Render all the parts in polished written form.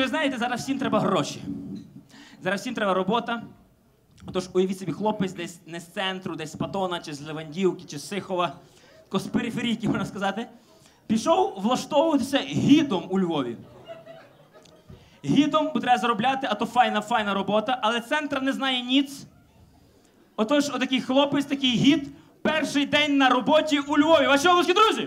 ви знаєте, зараз всім треба гроші. Зараз всім треба робота. Отож, уявіть собі, хлопець десь не з центру, десь з Патона, чи з Левандівки, чи з Сихова, тако з периферійки, можна сказати, пішов влаштовуватися гідом у Львові. Гідом, бо треба заробляти, а то файна робота, але центр не знає ніц. Отож, отакий хлопець, такий гід, перший день на роботі у Львові. Ваші обласки, друзі!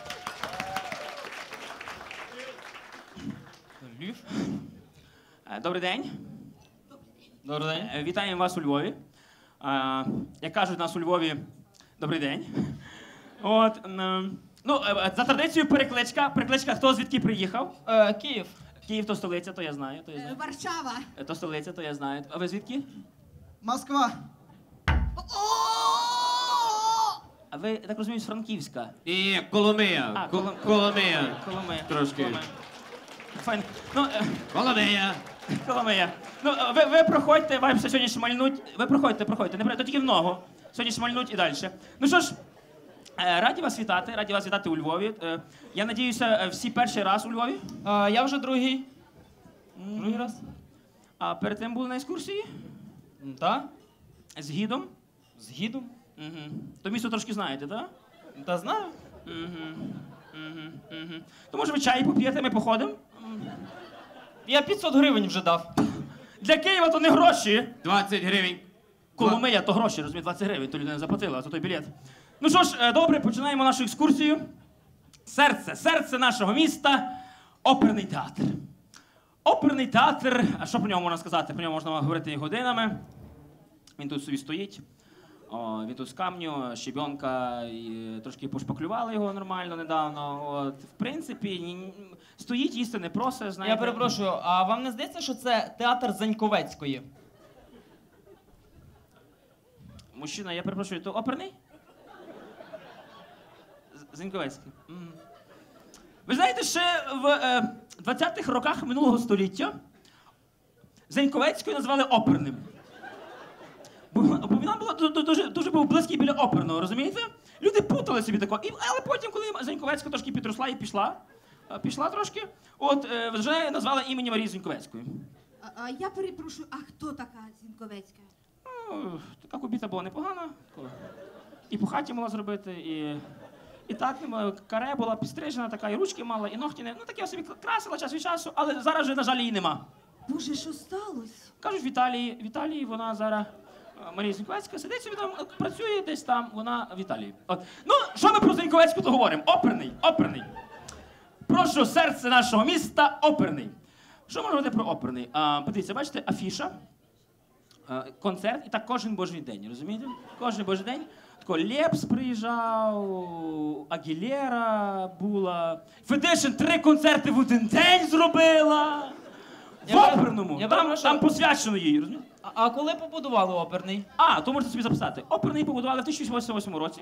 Львів. Добрий день. Добрий день. Вітаємо вас у Львові. Як кажуть нас у Львові, добрий день. От, ну, за традицією перекличка. Перекличка, хто звідки приїхав? Київ. Київ то столиця, то я знаю. Варшава. То столиця, то я знаю. А ви звідки? Москва. А ви, я так розумію, з Франківська? І Коломия. Коломия. Коломия. Трошки. Коломия. Файн. Ну, Коломия. Коломия. Ну, ви проходьте, вам ще сьогодні шмальнуть. Ви проходьте. Не то тільки в ногу. Сьогодні шмальнуть і далі. Ну що ж, раді вас вітати у Львові. Я надіюся, всі перший раз у Львові? Я вже другий. Другий раз. А перед тим були на екскурсії? Так? З гідом? З гідом. Угу. То місто трошки знаєте, так? Та знаю. То може ви чай поп'єте, ми походимо? Я 500 гривень вже дав. Для Києва то не гроші. 20 гривень. Коломия то гроші, розумієте, 20 гривень, то людина заплатила за той білет. Ну що ж, добре, починаємо нашу екскурсію. Серце нашого міста – оперний театр. Оперний театр, а що про нього можна сказати? Про нього можна говорити і годинами. Він тут собі стоїть. Він тут з камню, щебенка, і трошки пошпаклювали його нормально недавно. От, в принципі, стоїть, їсти не просить, знаєте. Я перепрошую, а вам не здається, що це театр Заньковецької? Мужчина, я перепрошую, то оперний? Зеньковецький. Ви знаєте, ще в 20-х роках минулого століття Зеньковецькою назвали оперним. Бо вона була дуже був близький біля оперного, розумієте? Люди путали собі тако. Але потім, коли Зеньковецька трошки підросла і пішла трошки, от вже назвали імені Марії Зеньковецької. А я перепрошую, а хто така Зінковецька? Ну, така кубіта була непогана. І по хаті могла зробити, і так каре була підстрижена, така, і ручки мала, і ногті не. Ну таке собі красила час від часу, але зараз вже, на жаль, її нема. Боже, що сталося? Кажуть, в Італії вона зараз, Марія Зеньковецька, сидить собі там, працює десь там, вона в Італії. От. Ну, що ми про Зеньковецьку то говоримо? Оперний. Прошу, серце нашого міста, оперний. Що можна говорити про оперний? Подивіться, бачите, афіша, концерт, і так кожен божий день, розумієте? Кожен божий день. Тако Лепс приїжджав, Агілера була, Федишин 3 концерти в один день зробила. В оперному, там посвячено їй, розумієте? А коли побудували оперний? То можете собі записати. Оперний побудували в 1808 році.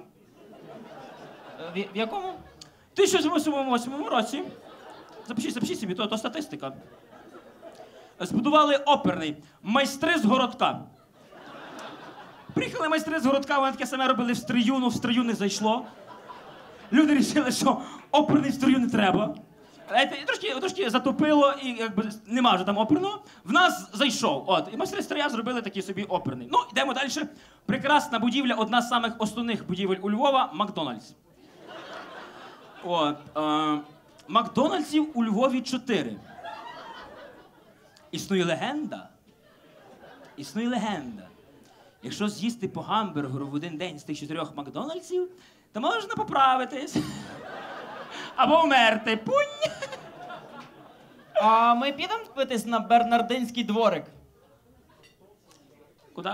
В якому? В 1808 році. Запишіть собі, то статистика. Збудували оперний. Майстри з городка. Приїхали майстри з городка, вони таке саме робили в стрию, в стрию не зайшло. Люди вирішили, що оперний в стрию не треба. Трошки затопило, і якби нема вже там оперного. В нас зайшов. От. І майстри стрия зробили такий собі оперний. Ну, йдемо далі. Прекрасна будівля, одна з самих основних будівель у Львова – Макдональдс. От. Макдональдсів у Львові 4. Існує легенда. Якщо з'їсти по гамбургеру в один день з тих 4 Макдональдсів, то можна поправитись. Або вмерти. Пунь! А ми підемо битись на Бернардинський дворик? Куди?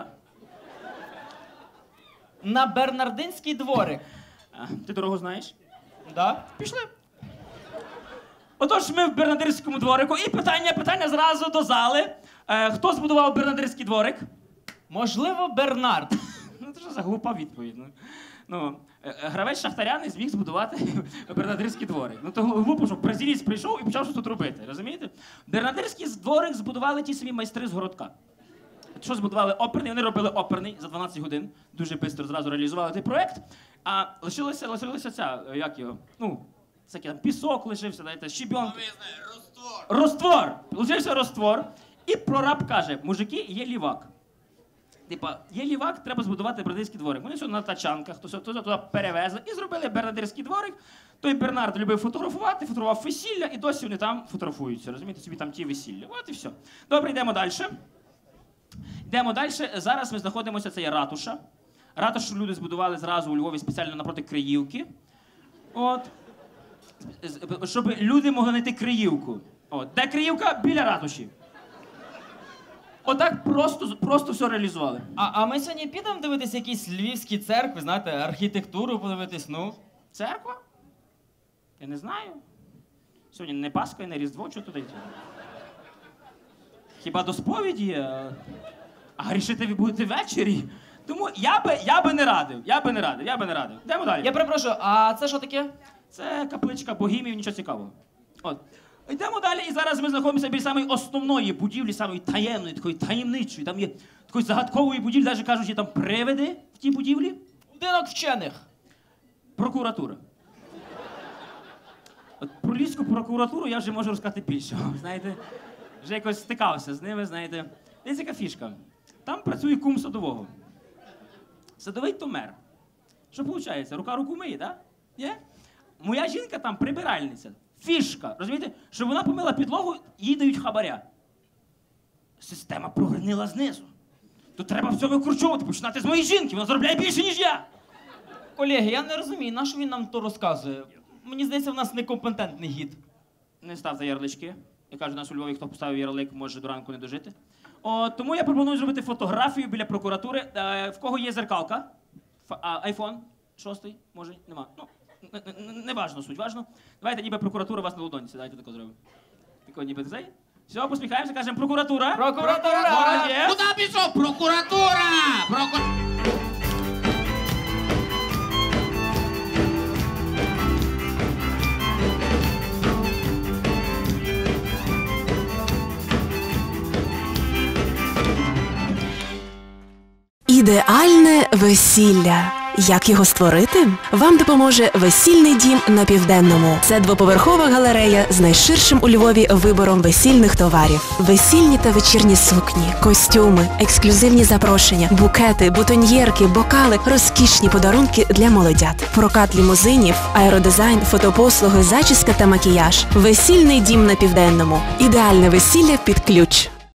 На Бернардинський дворик. Ти дорогу знаєш? Да? Пішли. Отож, ми в Бернардинському дворику. І питання зразу до зали. Хто збудував Бернардинський дворик? Можливо, Бернард. Ну, це ж за глупа відповідь. Ну, гравець Шахтаря не зміг збудувати Бернардинський дворик. Ну, то глупо, що бразилієць прийшов і почав щось тут робити, розумієте? Бернардинський дворик збудували ті самі майстри з городка. Що збудували оперний? Вони робили оперний за 12 годин. Дуже швидко зразу реалізували цей проєкт. А лишилася ця, як його, всякий там пісок лишився, знаєте, щебенки. Роствор. Роствор! Лишився роствор. І прораб каже, мужики, є лівак. Типа, є лівак, треба збудувати бернардинський дворик. Вони все на тачанках, то туди перевезли і зробили бернардинський дворик. Той Бернард любив фотографувати, фотографував весілля, і досі вони там фотографуються. Розумієте, собі там ті весілля. От і все. Добре, йдемо далі. Йдемо далі. Зараз ми знаходимося, це є ратуша. Ратушу люди збудували зразу у Львові спеціально напроти Криївки. От. Щоб люди могли знайти Криївку. От. Де Криївка? Біля ратуші. Отак просто все реалізували. А ми сьогодні підемо дивитися якісь львівські церкви, знаєте, архітектуру подивитись, ну. Церква? Я не знаю. Сьогодні не Пасха і не Різдво, що туди йти? Хіба до сповіді? А грішити ви будете ввечері? Тому я би не радив. Йдемо далі. Я перепрошую, а це що таке? Це капличка богімів, нічого цікавого. От. Йдемо далі, і зараз ми знаходимося біля самої основної будівлі, самої таємної, такої таємничої. Там є такої загадкової будівлі, навіть кажуть, є там привиди в тій будівлі. Будинок вчених. Прокуратура. От про Львівську прокуратуру я вже можу розказати більше. Знаєте, вже якось стикався з ними, знаєте. Десь яка фішка. Там працює кум садового. Садовий то мер. Що виходить? Рука руку миє, так? Є? Моя жінка там прибиральниця. Фішка. Розумієте? Щоб вона помила підлогу, їй дають хабаря. Система прогнила знизу. Тут треба все викручувати, починати з моєї жінки. Вона заробляє більше, ніж я. Колеги, я не розумію, на що він нам то розказує? Мені здається, в нас некомпетентний гід. Не ставте ярлички. Я кажу, у нас у Львові, хто поставив ярлик, може до ранку не дожити. Тому я пропоную зробити фотографію біля прокуратури. В кого є зеркалка? Айфон 6, може? Нема. Ну, не важно суть, важно. Давайте ніби прокуратура у вас на ладонці. Давайте тако зробимо. Тако ніби цей. Все, посміхаємося, кажемо прокуратура. Прокуратура! Молодець. Куди пішов? Прокуратура! Ідеальне весілля. Як його створити? Вам допоможе Весільний дім на Південному. Це двоповерхова галерея з найширшим у Львові вибором весільних товарів. Весільні та вечірні сукні, костюми, ексклюзивні запрошення, букети, бутоньєрки, бокали, розкішні подарунки для молодят. Прокат лімузинів, аеродизайн, фотопослуги, зачіска та макіяж. Весільний дім на Південному. Ідеальне весілля під ключ.